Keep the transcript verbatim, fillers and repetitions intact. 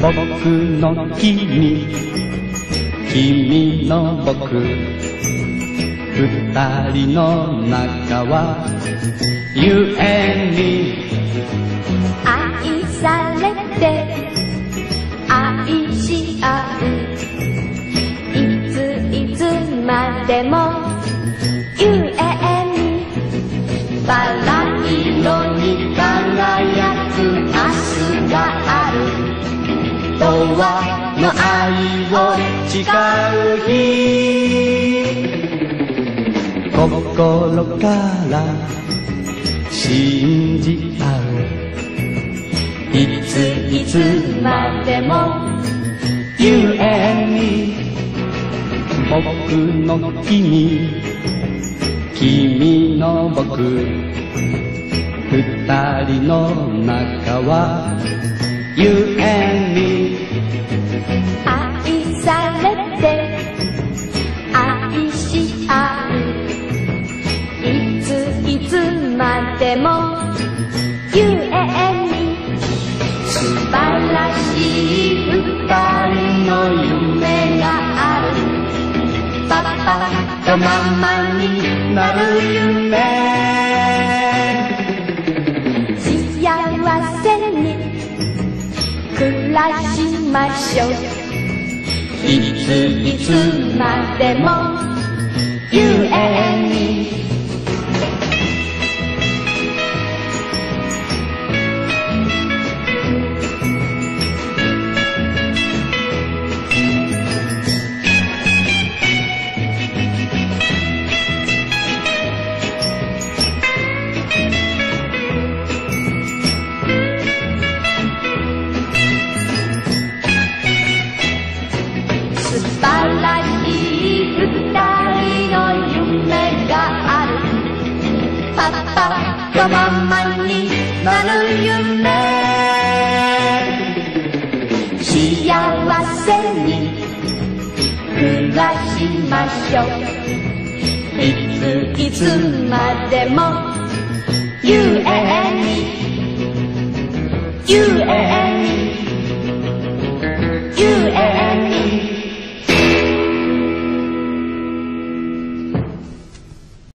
僕の君、君の僕、二人の仲はゆえに愛されて愛し合う、いついつまでもゆえにバラ色に輝く明日がある、永遠の愛を誓う日、 心から信じ合う、 いついつまでもゆえに僕の君、君の僕、二人の仲はゆえに愛されて愛し合う、いついつまでもゆえに素晴らしい二人の夢がある、パパとママになる夢、幸せに暮らしましょう、いついつまでもゆえに。素晴らしい二人の夢がある、パパとママになる夢、幸せに暮らしましょう、いついつまでもゆえに